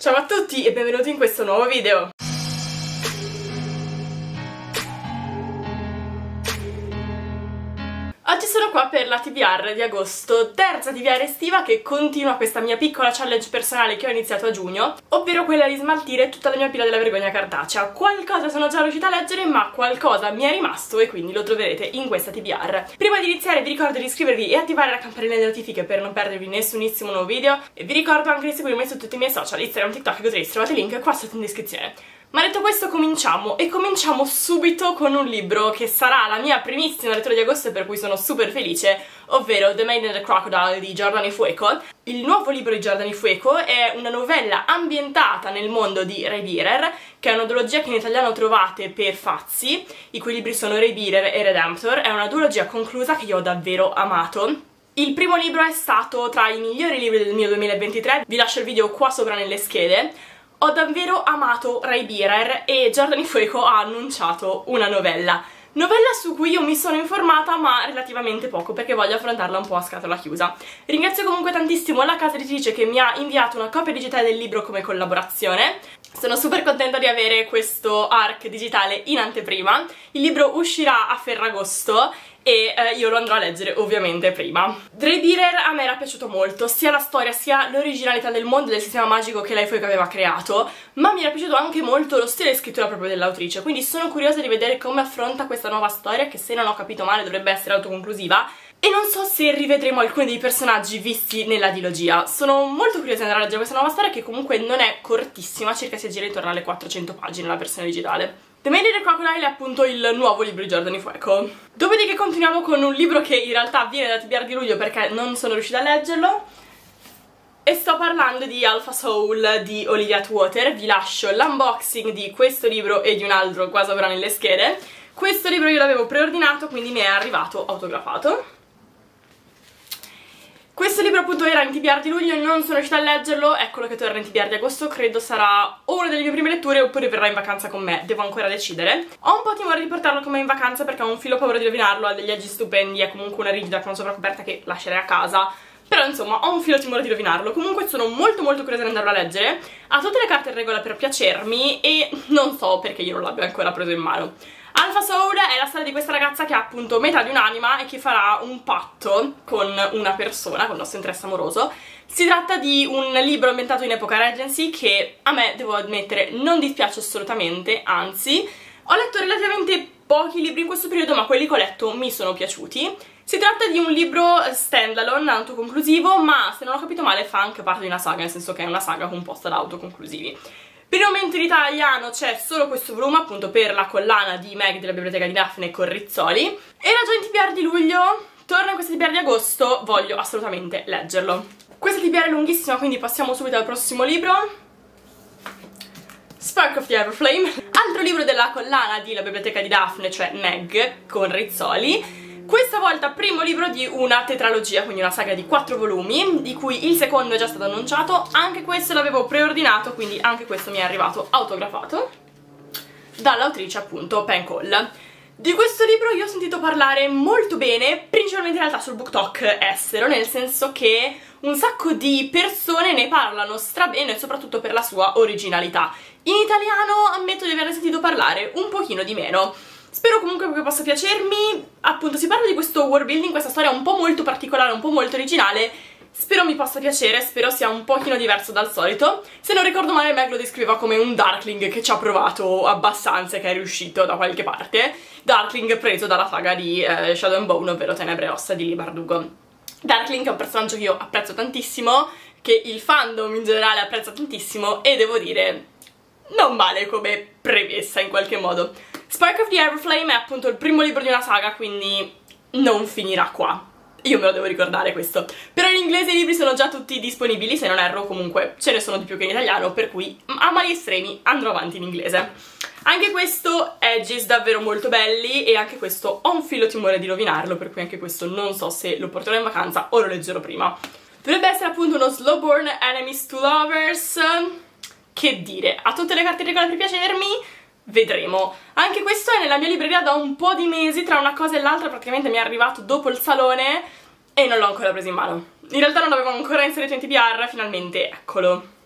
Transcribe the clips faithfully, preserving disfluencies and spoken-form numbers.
Ciao a tutti e benvenuti in questo nuovo video. Oggi sono qua per la T B R di agosto, terza T B R estiva che continua questa mia piccola challenge personale che ho iniziato a giugno, ovvero quella di smaltire tutta la mia pila della vergogna cartacea. Qualcosa sono già riuscita a leggere, ma qualcosa mi è rimasto e quindi lo troverete in questa T B R. Prima di iniziare vi ricordo di iscrivervi e attivare la campanella delle notifiche per non perdervi nessunissimo nuovo video, e vi ricordo anche di seguirmi su tutti i miei social, Instagram, TikTok e così, trovate il link qua sotto in descrizione. Ma detto questo cominciamo, e cominciamo subito con un libro che sarà la mia primissima lettura di agosto e per cui sono super felice, ovvero The Maid and the Crocodile di Giordani Fueco. Il nuovo libro di Giordani Fueco è una novella ambientata nel mondo di Ray Bearer, che è una duologia che in italiano trovate per Fazzi, i cui libri sono Ray Bearer e Redemptor. È una duologia conclusa che io ho davvero amato. Il primo libro è stato tra i migliori libri del mio duemilaventitré, vi lascio il video qua sopra nelle schede. Ho davvero amato Ray Bearer e Giordani Fueco ha annunciato una novella. Novella su cui io mi sono informata ma relativamente poco perché voglio affrontarla un po' a scatola chiusa. Ringrazio comunque tantissimo la casa editrice che mi ha inviato una copia digitale del libro come collaborazione. Sono super contenta di avere questo ARC digitale in anteprima. Il libro uscirà a Ferragosto e eh, io lo andrò a leggere ovviamente prima. Ray Bearer a me era piaciuto molto, sia la storia sia l'originalità del mondo e del sistema magico che lei Fueco aveva creato, ma mi era piaciuto anche molto lo stile di scrittura proprio dell'autrice, quindi sono curiosa di vedere come affronta questa nuova storia che, se non ho capito male, dovrebbe essere autoconclusiva. E non so se rivedremo alcuni dei personaggi visti nella dilogia. Sono molto curiosa di andare a leggere questa nuova storia che comunque non è cortissima, circa si aggira intorno alle quattrocento pagine la versione digitale. The Maid and the Crocodile è appunto il nuovo libro di Giordani Fueco. Dopodiché continuiamo con un libro che in realtà viene da T B R di luglio perché non sono riuscita a leggerlo. E sto parlando di Alpha Soul di Olivia Atwater. Vi lascio l'unboxing di questo libro e di un altro qua sopra nelle schede. Questo libro io l'avevo preordinato, quindi mi è arrivato autografato. Questo libro appunto era in T B R di luglio e non sono riuscita a leggerlo, eccolo che torna in T B R di agosto. Credo sarà o una delle mie prime letture oppure verrà in vacanza con me, devo ancora decidere. Ho un po' timore di portarlo con me in vacanza perché ho un filo paura di rovinarlo, ha degli agi stupendi, è comunque una rigida con sovracoperta che lascerei a casa, però insomma ho un filo timore di rovinarlo. Comunque sono molto molto curiosa di andarlo a leggere, ha tutte le carte in regola per piacermi e non so perché io non l'abbia ancora preso in mano. Alpha Soul è la storia di questa ragazza che ha appunto metà di un'anima e che farà un patto con una persona, con il nostro interesse amoroso. Si tratta di un libro ambientato in epoca Regency che a me, devo ammettere, non dispiace assolutamente, anzi ho letto relativamente pochi libri in questo periodo ma quelli che ho letto mi sono piaciuti. Si tratta di un libro standalone, autoconclusivo, ma se non ho capito male fa anche parte di una saga, nel senso che è una saga composta da autoconclusivi. Per il momento in italiano c'è solo questo volume appunto per la collana di Meg della Biblioteca di Daphne con Rizzoli. Era già in T B R di luglio, torna in questa T B R di agosto, voglio assolutamente leggerlo. Questa T B R è lunghissima, quindi passiamo subito al prossimo libro. Spark of the Everflame, altro libro della collana di La Biblioteca di Daphne, cioè Meg con Rizzoli. Questa volta primo libro di una tetralogia, quindi una saga di quattro volumi, di cui il secondo è già stato annunciato. Anche questo l'avevo preordinato, quindi anche questo mi è arrivato autografato dall'autrice appunto Pen Cole. Di questo libro io ho sentito parlare molto bene, principalmente in realtà sul BookTok estero, nel senso che un sacco di persone ne parlano strabene, soprattutto per la sua originalità. In italiano ammetto di averne sentito parlare un pochino di meno. Spero comunque che possa piacermi. Appunto si parla di questo world building, questa storia un po' molto particolare, un po' molto originale. Spero mi possa piacere, spero sia un pochino diverso dal solito. Se non ricordo male Meg lo descriveva come un Darkling che ci ha provato abbastanza e che è riuscito da qualche parte. Darkling preso dalla saga di eh, Shadow and Bone, ovvero Tenebre e Ossa di Leigh Bardugo. Darkling è un personaggio che io apprezzo tantissimo, che il fandom in generale apprezza tantissimo e devo dire non male come premessa in qualche modo. Spark of the Everflame è appunto il primo libro di una saga, quindi non finirà qua. Io me lo devo ricordare questo. Però in inglese i libri sono già tutti disponibili, se non erro comunque ce ne sono di più che in italiano, per cui a mali estremi andrò avanti in inglese. Anche questo edges davvero molto belli e anche questo ho un filo timore di rovinarlo, per cui anche questo non so se lo porterò in vacanza o lo leggerò prima. Dovrebbe essere appunto uno Slowborn Enemies to Lovers. Che dire, ha tutte le carte in regola per piacermi? Vedremo. Anche questo è nella mia libreria da un po' di mesi, tra una cosa e l'altra praticamente mi è arrivato dopo il salone e non l'ho ancora preso in mano. In realtà non l'avevo ancora inserito in T B R, finalmente eccolo.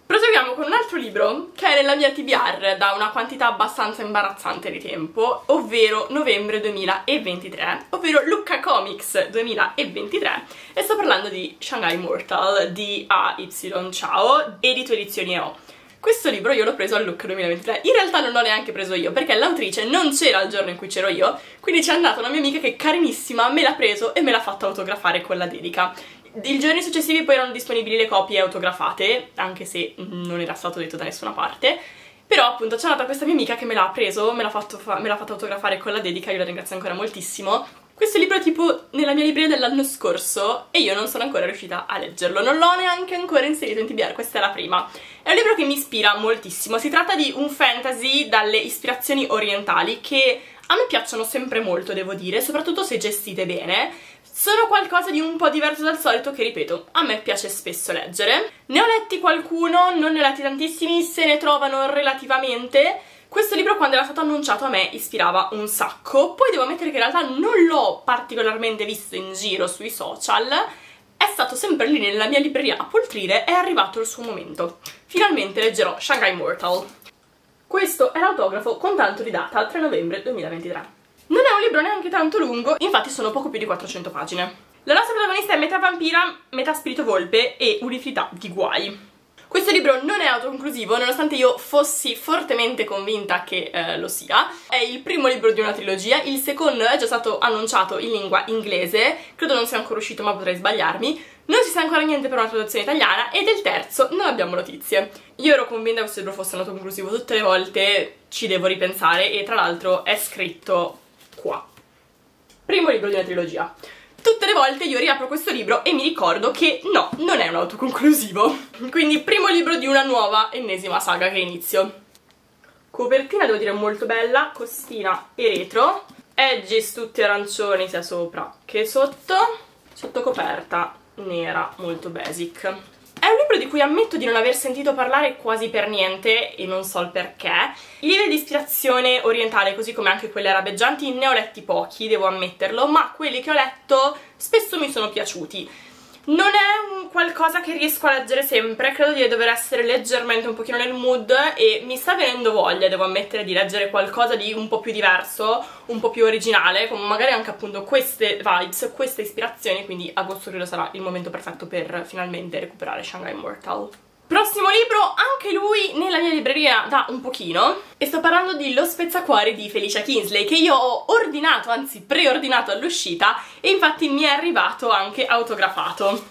Proseguiamo con un altro libro che è nella mia T B R da una quantità abbastanza imbarazzante di tempo, ovvero novembre duemilaventitré, ovvero Lucca Comics duemilaventitré, e sto parlando di Shanghai Immortal di A Y Chao, edito edizioni E O. Questo libro io l'ho preso al Lucca duemilaventitré, in realtà non l'ho neanche preso io perché l'autrice non c'era il giorno in cui c'ero io, quindi c'è andata una mia amica che carinissima me l'ha preso e me l'ha fatto autografare con la dedica. I giorni successivi poi erano disponibili le copie autografate, anche se non era stato detto da nessuna parte, però appunto c'è andata questa mia amica che me l'ha preso, me l'ha fatto, fatto autografare con la dedica, io la ringrazio ancora moltissimo. Questo libro è tipo nella mia libreria dell'anno scorso e io non sono ancora riuscita a leggerlo, non l'ho neanche ancora inserito in T B R, questa è la prima. È un libro che mi ispira moltissimo, si tratta di un fantasy dalle ispirazioni orientali che a me piacciono sempre molto, devo dire, soprattutto se gestite bene. Sono qualcosa di un po' diverso dal solito che, ripeto, a me piace spesso leggere. Ne ho letti qualcuno, non ne ho letti tantissimi, se ne trovano relativamente. Questo libro quando era stato annunciato a me ispirava un sacco, poi devo ammettere che in realtà non l'ho particolarmente visto in giro sui social, è stato sempre lì nella mia libreria a poltrire, è arrivato il suo momento. Finalmente leggerò Shanghai Immortal. Questo è l'autografo con tanto di data, tre novembre duemilaventitré. Non è un libro neanche tanto lungo, infatti sono poco più di quattrocento pagine. La nostra protagonista è metà vampira, metà spirito volpe e un'infinità di guai. Questo libro non è autoconclusivo, nonostante io fossi fortemente convinta che eh, lo sia. È il primo libro di una trilogia, il secondo è già stato annunciato in lingua inglese, credo non sia ancora uscito ma potrei sbagliarmi. Non si sa ancora niente per una traduzione italiana e del terzo non abbiamo notizie. Io ero convinta che questo libro fosse autoconclusivo, tutte le volte ci devo ripensare e tra l'altro è scritto qua. Primo libro di una trilogia. Tutte le volte io riapro questo libro e mi ricordo che no, non è un autoconclusivo. Quindi primo libro di una nuova ennesima saga che inizio. Copertina devo dire molto bella, costina e retro. Edges tutti arancioni sia sopra che sotto. Sotto coperta nera, molto basic. È un libro di cui ammetto di non aver sentito parlare quasi per niente e non so il perché. I libri di ispirazione orientale, così come anche quelli arabeggianti, ne ho letti pochi, devo ammetterlo, ma quelli che ho letto spesso mi sono piaciuti. Non è un qualcosa che riesco a leggere sempre, credo di dover essere leggermente un pochino nel mood e mi sta venendo voglia, devo ammettere, di leggere qualcosa di un po' più diverso, un po' più originale, con magari anche appunto queste vibes, queste ispirazioni, quindi agosto credo sarà il momento perfetto per finalmente recuperare Shanghai Immortal. Prossimo libro, anche lui nella mia libreria da un pochino, e sto parlando di Lo spezzacuori di Felicia Kingsley, che io ho ordinato, anzi preordinato all'uscita, e infatti mi è arrivato anche autografato.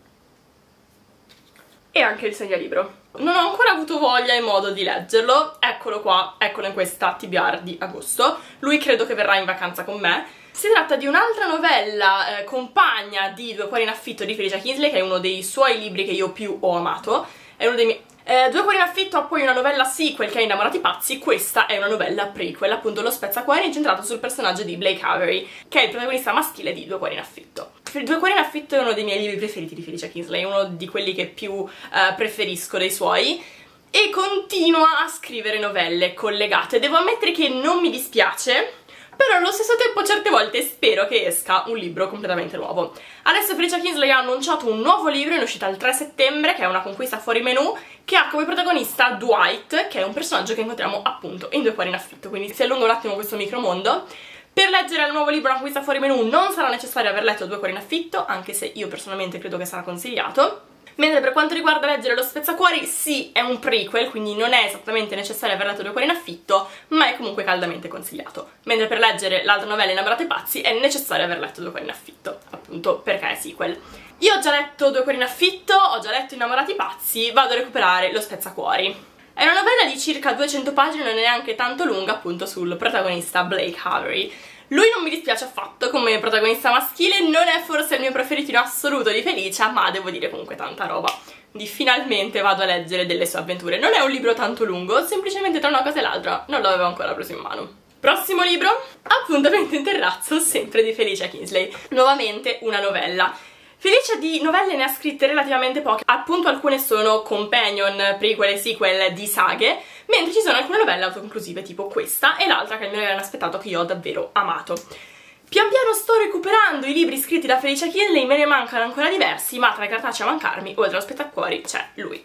E anche il segnalibro. Non ho ancora avuto voglia e modo di leggerlo, eccolo qua, eccolo in questa T B R di agosto. Lui credo che verrà in vacanza con me. Si tratta di un'altra novella eh, compagna di Due cuori in affitto di Felicia Kingsley, che è uno dei suoi libri che io più ho amato. È uno dei miei... Eh, Due cuori in affitto ha poi una novella sequel che è Innamorati pazzi, questa è una novella prequel, appunto Lo spezzacuori, incentrato sul personaggio di Blake Avery, che è il protagonista maschile di Due cuori in affitto. Due cuori in affitto è uno dei miei libri preferiti di Felicia Kingsley, è uno di quelli che più eh, preferisco dei suoi, e continua a scrivere novelle collegate. Devo ammettere che non mi dispiace, però allo stesso tempo certe volte spero che esca un libro completamente nuovo. Adesso Felicia Kingsley ha annunciato un nuovo libro in uscita il tre settembre, che è Una conquista fuori menù, che ha come protagonista Dwight, che è un personaggio che incontriamo appunto in Due cuori in affitto, quindi si allunga un attimo questo micromondo. Per leggere il nuovo libro Una conquista fuori menù non sarà necessario aver letto Due cuori in affitto, anche se io personalmente credo che sarà consigliato. Mentre per quanto riguarda leggere Lo spezzacuori, sì, è un prequel, quindi non è esattamente necessario aver letto Due cuori in affitto, ma è comunque caldamente consigliato. Mentre per leggere l'altra novella Innamorati pazzi è necessario aver letto Due cuori in affitto, appunto perché è sequel. Io ho già letto Due cuori in affitto, ho già letto Innamorati pazzi, vado a recuperare Lo spezzacuori. È una novella di circa duecento pagine, non è neanche tanto lunga, appunto sul protagonista Blake Avery. Lui non mi dispiace affatto come protagonista maschile, non è forse il mio preferito in assoluto di Felicia, ma devo dire comunque tanta roba. Quindi finalmente vado a leggere delle sue avventure. Non è un libro tanto lungo, semplicemente tra una cosa e l'altra non l'avevo ancora preso in mano. Prossimo libro, Appuntamento in terrazzo, sempre di Felicia Kingsley. Nuovamente una novella. Felicia di novelle ne ha scritte relativamente poche, appunto alcune sono companion, prequel e sequel di saghe, mentre ci sono alcune novelle autoconclusive tipo questa e l'altra che è il mio inaspettato che io ho davvero amato. Pian piano sto recuperando i libri scritti da Felicia Kingsley, me ne mancano ancora diversi, ma tra i cartacei a mancarmi, oltre allo spettacuori, c'è lui.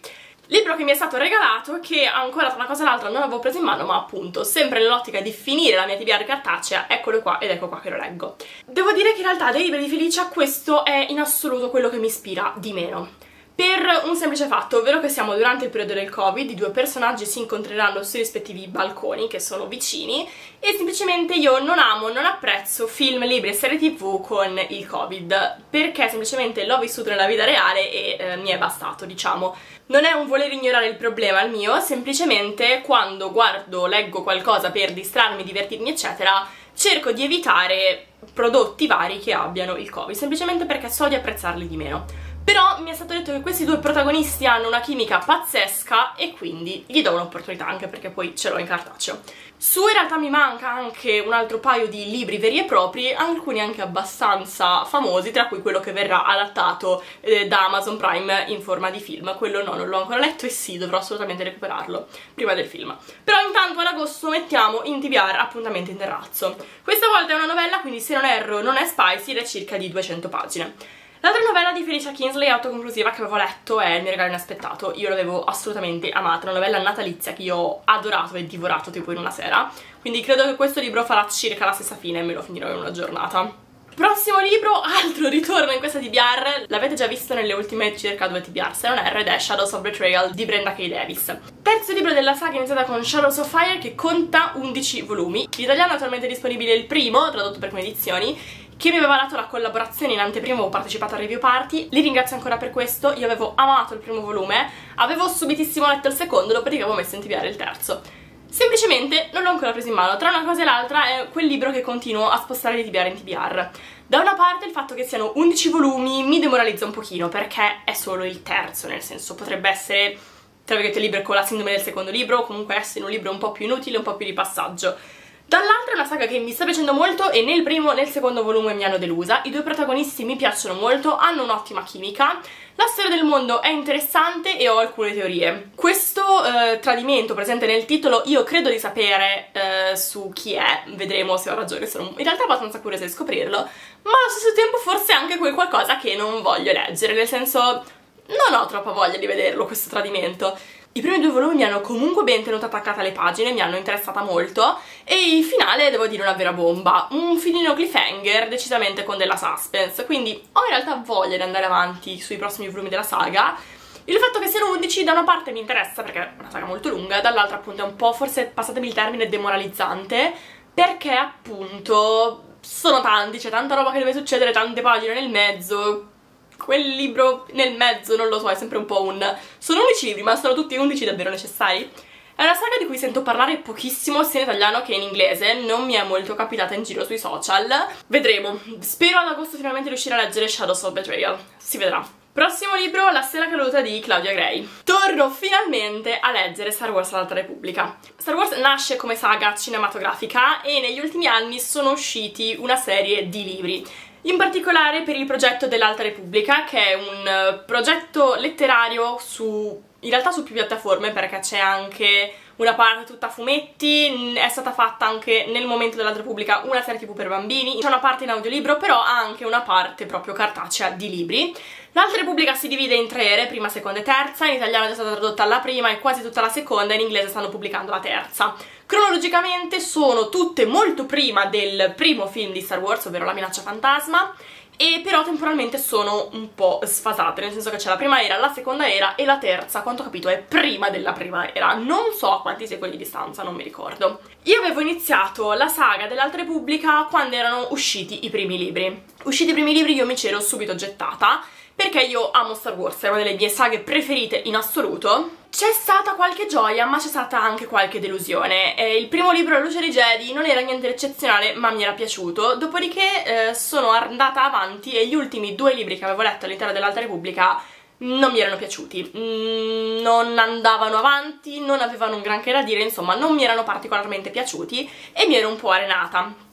Libro che mi è stato regalato, che ancora tra una cosa e l'altra non avevo preso in mano, ma appunto, sempre nell'ottica di finire la mia T B R cartacea, eccolo qua ed ecco qua che lo leggo. Devo dire che in realtà dei libri di Felicia questo è in assoluto quello che mi ispira di meno. Per un semplice fatto, ovvero che siamo durante il periodo del Covid, i due personaggi si incontreranno sui rispettivi balconi, che sono vicini, e semplicemente io non amo, non apprezzo film, libri e serie tv con il Covid, perché semplicemente l'ho vissuto nella vita reale e eh, mi è bastato, diciamo. Non è un voler ignorare il problema il mio, semplicemente quando guardo, leggo qualcosa per distrarmi, divertirmi, eccetera, cerco di evitare prodotti vari che abbiano il Covid, semplicemente perché so di apprezzarli di meno. Però mi è stato detto che questi due protagonisti hanno una chimica pazzesca e quindi gli do un'opportunità, anche perché poi ce l'ho in cartaceo. Su in realtà mi manca anche un altro paio di libri veri e propri, alcuni anche abbastanza famosi, tra cui quello che verrà adattato eh, da Amazon Prime in forma di film. Quello no, non l'ho ancora letto e sì, dovrò assolutamente recuperarlo prima del film. Però intanto ad agosto mettiamo in T B R Appuntamento in terrazzo. Questa volta è una novella, quindi se non erro non è spicy ed è circa di duecento pagine. L'altra novella di Felicia Kingsley, autoconclusiva, che avevo letto è Il mio regalo inaspettato. Io l'avevo assolutamente amata, una novella natalizia che io ho adorato e divorato tipo in una sera, quindi credo che questo libro farà circa la stessa fine e me lo finirò in una giornata. Prossimo libro, altro ritorno in questa T B R, l'avete già visto nelle ultime circa due T B R, se non erro, ed è Shadows of Betrayal di Brenda K. Davis. Terzo libro della saga, iniziata con Shadows of Fire, che conta undici volumi. In italiano è attualmente disponibile il primo, tradotto per Come Edizioni, che mi aveva dato la collaborazione in anteprima, avevo partecipato al review party, li ringrazio ancora per questo. Io avevo amato il primo volume, avevo subitissimo letto il secondo, dopodiché avevo messo in T B R il terzo. Semplicemente non l'ho ancora preso in mano, tra una cosa e l'altra è quel libro che continuo a spostare di T B R in T B R. Da una parte il fatto che siano undici volumi mi demoralizza un pochino, perché è solo il terzo, nel senso potrebbe essere, tra virgolette, libro con la sindrome del secondo libro, o comunque essere un libro un po' più inutile, un po' più di passaggio. Dall'altra è una saga che mi sta piacendo molto e né il primo né il secondo volume mi hanno delusa. I due protagonisti mi piacciono molto, hanno un'ottima chimica, la storia del mondo è interessante e ho alcune teorie. Questo eh, tradimento presente nel titolo io credo di sapere eh, su chi è, vedremo se ho ragione, sono in realtà abbastanza curiosa di scoprirlo, ma allo stesso tempo forse anche quel qualcosa che non voglio leggere, nel senso non ho troppa voglia di vederlo questo tradimento. I primi due volumi mi hanno comunque ben tenuta attaccata alle pagine, mi hanno interessata molto e il finale devo dire una vera bomba, un filino cliffhanger decisamente con della suspense, quindi ho in realtà voglia di andare avanti sui prossimi volumi della saga. Il fatto che siano undici da una parte mi interessa perché è una saga molto lunga, dall'altra appunto è un po', forse passatemi il termine, demoralizzante, perché appunto sono tanti, c'è tanta roba che deve succedere, tante pagine nel mezzo. Quel libro nel mezzo, non lo so, è sempre un po' un... Sono undici libri, ma sono tutti undici davvero necessari? È una saga di cui sento parlare pochissimo sia in italiano che in inglese, non mi è molto capitata in giro sui social. Vedremo. Spero ad agosto finalmente riuscire a leggere Shadows of Betrayal. Si vedrà. Prossimo libro, La stella caduta di Claudia Gray. Torno finalmente a leggere Star Wars l'Alta Repubblica. Star Wars nasce come saga cinematografica e negli ultimi anni sono usciti una serie di libri. In particolare per il progetto dell'Alta Repubblica, che è un progetto letterario su, in realtà su più piattaforme, perché c'è anche una parte tutta a fumetti, è stata fatta anche nel momento dell'Alta Repubblica una serie tv per bambini, c'è una parte in audiolibro, però ha anche una parte proprio cartacea di libri. L'Alta Repubblica si divide in tre ere, prima, seconda e terza, in italiano è già stata tradotta la prima e quasi tutta la seconda, in inglese stanno pubblicando la terza. Cronologicamente sono tutte molto prima del primo film di Star Wars, ovvero La minaccia fantasma, e però temporalmente sono un po' sfasate, nel senso che c'è la prima era, la seconda era e la terza, a quanto ho capito, è prima della prima era. Non so a quanti secoli di distanza, non mi ricordo. Io avevo iniziato la saga dell'Alta Repubblica quando erano usciti i primi libri. Usciti i primi libri io mi c'ero subito gettata, perché io amo Star Wars, è una delle mie saghe preferite in assoluto. C'è stata qualche gioia, ma c'è stata anche qualche delusione. Eh, il primo libro, La luce dei Jedi, non era niente di eccezionale, ma mi era piaciuto. Dopodiché eh, sono andata avanti e gli ultimi due libri che avevo letto all'interno dell'Alta Repubblica non mi erano piaciuti. Mm, non andavano avanti, non avevano un granché da dire, insomma non mi erano particolarmente piaciuti e mi ero un po' arenata.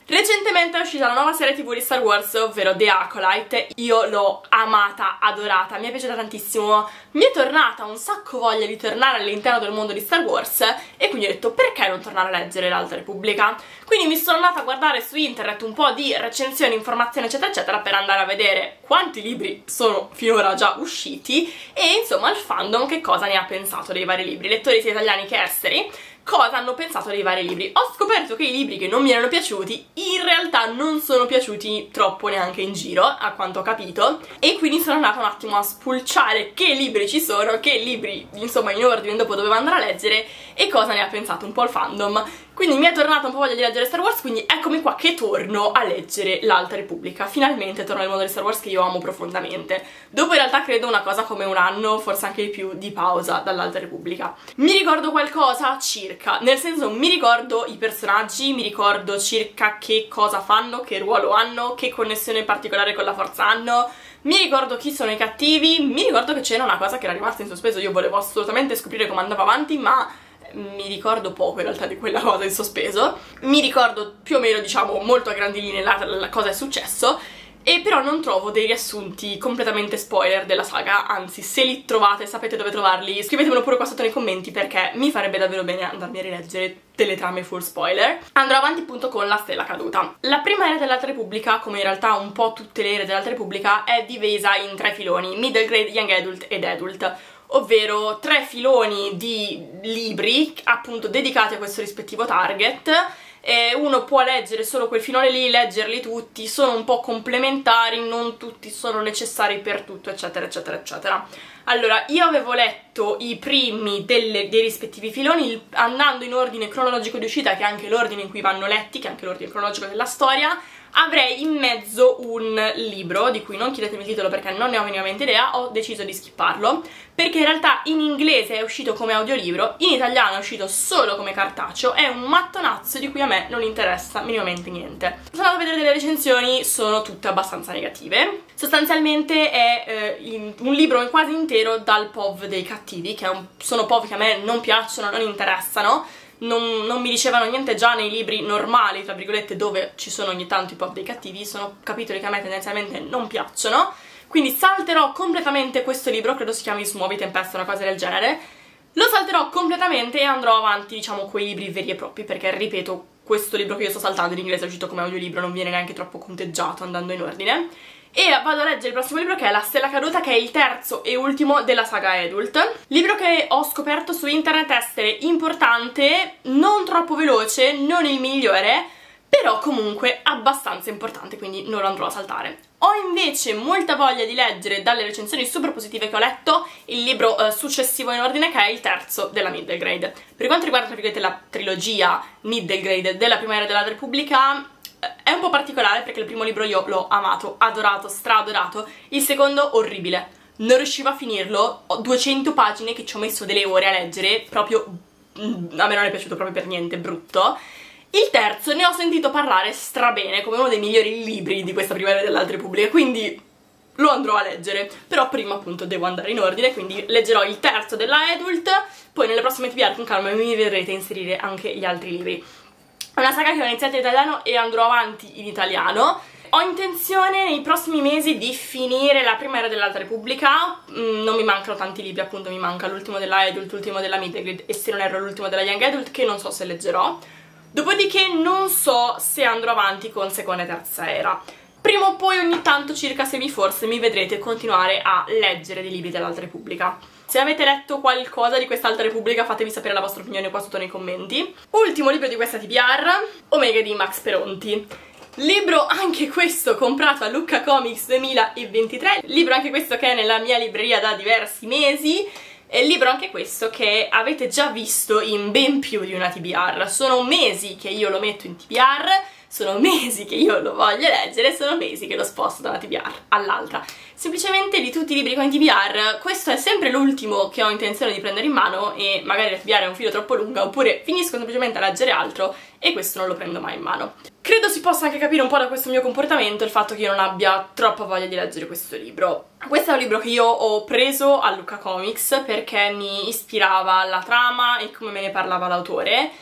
Recentemente è uscita la nuova serie tv di Star Wars, ovvero The Acolyte. Io l'ho amata, adorata, mi è piaciuta tantissimo, mi è tornata un sacco voglia di tornare all'interno del mondo di Star Wars e quindi ho detto perché non tornare a leggere l'Alta Repubblica? Quindi mi sono andata a guardare su internet un po' di recensioni, informazioni eccetera eccetera per andare a vedere quanti libri sono finora già usciti e insomma il fandom che cosa ne ha pensato dei vari libri, lettori sia italiani che esteri, cosa hanno pensato dei vari libri. Ho scoperto che i libri che non mi erano piaciuti in realtà non sono piaciuti troppo neanche in giro, a quanto ho capito, e quindi sono andata un attimo a spulciare che libri ci sono, che libri insomma in ordine dopo dovevo andare a leggere e cosa ne ha pensato un po' il fandom. Quindi mi è tornata un po' voglia di leggere Star Wars, quindi eccomi qua che torno a leggere l'Alta Repubblica. Finalmente torno al mondo di Star Wars che io amo profondamente. Dopo in realtà credo una cosa come un anno, forse anche di più, di pausa dall'Alta Repubblica. Mi ricordo qualcosa circa, nel senso mi ricordo i personaggi, mi ricordo circa che cosa fanno, che ruolo hanno, che connessione particolare con la forza hanno, mi ricordo chi sono i cattivi, mi ricordo che c'era una cosa che era rimasta in sospeso, io volevo assolutamente scoprire come andava avanti, ma mi ricordo poco in realtà di quella cosa in sospeso. Mi ricordo più o meno, diciamo, molto a grandi linee la, la cosa è successo, e però non trovo dei riassunti completamente spoiler della saga, anzi se li trovate, sapete dove trovarli, scrivetemelo pure qua sotto nei commenti perché mi farebbe davvero bene andarmi a rileggere delle trame full spoiler. Andrò avanti appunto con la Stella Caduta. La prima era dell'Alta Repubblica, come in realtà un po' tutte le ere dell'Alta Repubblica, è divisa in tre filoni, middle grade, young adult ed adult, ovvero tre filoni di libri appunto dedicati a questo rispettivo target. E uno può leggere solo quel filone lì, leggerli tutti, sono un po' complementari, non tutti sono necessari per tutto, eccetera eccetera eccetera. Allora, io avevo letto i primi delle, dei rispettivi filoni andando in ordine cronologico di uscita, che è anche l'ordine in cui vanno letti, che è anche l'ordine cronologico della storia. Avrei in mezzo un libro, di cui non chiedetemi il titolo perché non ne ho minimamente idea, ho deciso di skipparlo, perché in realtà in inglese è uscito come audiolibro, in italiano è uscito solo come cartaceo, è un mattonazzo di cui a me non interessa minimamente niente. Sono andata a vedere delle recensioni, sono tutte abbastanza negative. Sostanzialmente è eh, in, un libro quasi intero dal P O V dei cattivi, che è un, sono P O V che a me non piacciono, non interessano. Non, non mi dicevano niente già nei libri normali, tra virgolette, dove ci sono ogni tanto i P O V dei cattivi, sono capitoli che a me tendenzialmente non piacciono, quindi salterò completamente questo libro, credo si chiami Smuovi Tempesta, una cosa del genere, lo salterò completamente e andrò avanti, diciamo, con i libri veri e propri, perché, ripeto, questo libro che io sto saltando in inglese è uscito come audiolibro, non viene neanche troppo conteggiato andando in ordine. E vado a leggere il prossimo libro, che è La Stella Caduta, che è il terzo e ultimo della saga Adult. Libro che ho scoperto su internet essere importante, non troppo veloce, non il migliore, però comunque abbastanza importante, quindi non lo andrò a saltare. Ho invece molta voglia di leggere, dalle recensioni super positive che ho letto, il libro eh, successivo in ordine, che è il terzo della middle grade. Per quanto riguarda, tra virgolette, la trilogia middle grade della prima era della Repubblica, è un po' particolare perché il primo libro io l'ho amato, adorato, stra-adorato, il secondo orribile, non riuscivo a finirlo, ho duecento pagine che ci ho messo delle ore a leggere, proprio a me non è piaciuto proprio per niente, brutto. Il terzo ne ho sentito parlare strabene come uno dei migliori libri di questa prima era dell'Alta Repubblica, quindi lo andrò a leggere, però prima appunto devo andare in ordine, quindi leggerò il terzo della Adult, poi nelle prossime T B R con calma mi vedrete inserire anche gli altri libri. È una saga che ho iniziato in italiano e andrò avanti in italiano. Ho intenzione nei prossimi mesi di finire la prima era dell'Alta Repubblica, mm, non mi mancano tanti libri, appunto mi manca l'ultimo della Adult, l'ultimo della middle grade e se non erro l'ultimo della young adult, che non so se leggerò. Dopodiché non so se andrò avanti con seconda e terza era. Prima o poi ogni tanto, circa semi forse, mi vedrete continuare a leggere dei libri dell'Alta Repubblica. Se avete letto qualcosa di quest'Alta Repubblica fatemi sapere la vostra opinione qua sotto nei commenti. Ultimo libro di questa T B R, Omega di Max Peronti. Libro anche questo comprato a Lucca Comics duemilaventitré, libro anche questo che è nella mia libreria da diversi mesi, e libro anche questo che avete già visto in ben più di una T B R. Sono mesi che io lo metto in T B R, sono mesi che io lo voglio leggere, sono mesi che lo sposto da una T B R all'altra. Semplicemente di tutti i libri con i T B R, questo è sempre l'ultimo che ho intenzione di prendere in mano e magari la T B R è un filo troppo lunga, oppure finisco semplicemente a leggere altro e questo non lo prendo mai in mano. Credo si possa anche capire un po' da questo mio comportamento il fatto che io non abbia troppa voglia di leggere questo libro. Questo è un libro che io ho preso a Lucca Comics perché mi ispirava la trama e come me ne parlava l'autore,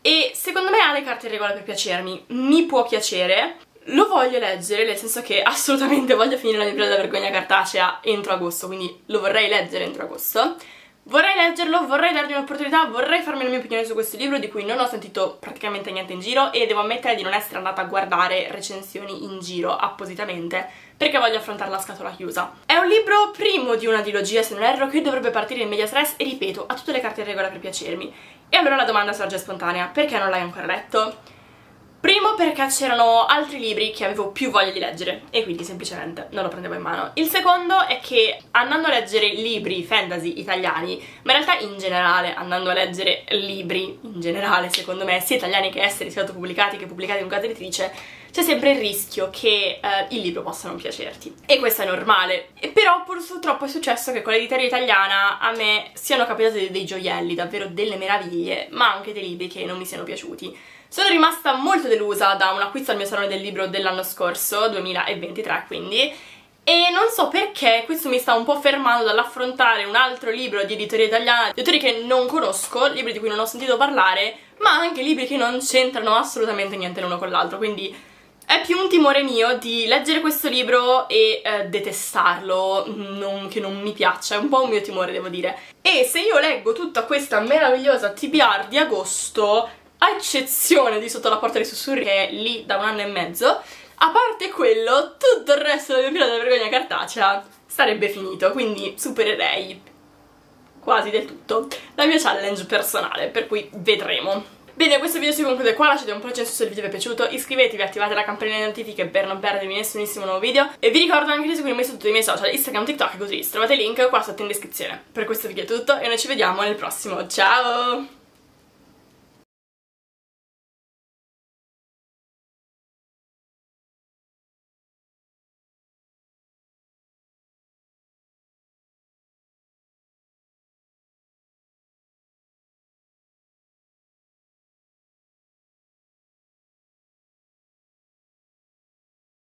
e secondo me ha le carte in regola per piacermi, mi può piacere. Lo voglio leggere, nel senso che assolutamente voglio finire la mia periodo della vergogna cartacea entro agosto, quindi lo vorrei leggere entro agosto. Vorrei leggerlo, vorrei dargli un'opportunità, vorrei farmi la mia opinione su questo libro di cui non ho sentito praticamente niente in giro e devo ammettere di non essere andata a guardare recensioni in giro appositamente perché voglio affrontare la scatola chiusa. È un libro primo di una trilogia, se non erro, che dovrebbe partire in medias res e ripeto, ha tutte le carte in regola per piacermi. E allora la domanda sorge spontanea, perché non l'hai ancora letto? Primo perché c'erano altri libri che avevo più voglia di leggere e quindi semplicemente non lo prendevo in mano. Il secondo è che andando a leggere libri fantasy italiani, ma in realtà in generale andando a leggere libri in generale secondo me, sia italiani che esteri, sia autopubblicati che pubblicati in casa editrice, c'è sempre il rischio che eh, il libro possa non piacerti. E questo è normale. E però purtroppo è successo che con l'editoria italiana a me siano capitati dei, dei gioielli, davvero delle meraviglie, ma anche dei libri che non mi siano piaciuti. Sono rimasta molto delusa da un acquisto al mio salone del libro dell'anno scorso, duemilaventitré quindi, e non so perché questo mi sta un po' fermando dall'affrontare un altro libro di editoria italiana, di autori che non conosco, libri di cui non ho sentito parlare, ma anche libri che non c'entrano assolutamente niente l'uno con l'altro, quindi è più un timore mio di leggere questo libro e eh, detestarlo, non, che non mi piaccia, è un po' un mio timore devo dire. E se io leggo tutta questa meravigliosa T B R di agosto, a eccezione di Sotto la porta dei sussurri che è lì da un anno e mezzo, a parte quello, tutto il resto della mia pila della vergogna cartacea sarebbe finito, quindi supererei quasi del tutto la mia challenge personale, per cui vedremo. Bene, questo video si conclude qua, lasciate un pollice in su se il video vi è piaciuto, iscrivetevi, attivate la campanella delle notifiche per non perdervi nessunissimo nuovo video e vi ricordo anche di seguirmi su tutti i miei social, Instagram, TikTok e così, trovate il link qua sotto in descrizione. Per questo video è tutto e noi ci vediamo nel prossimo, ciao!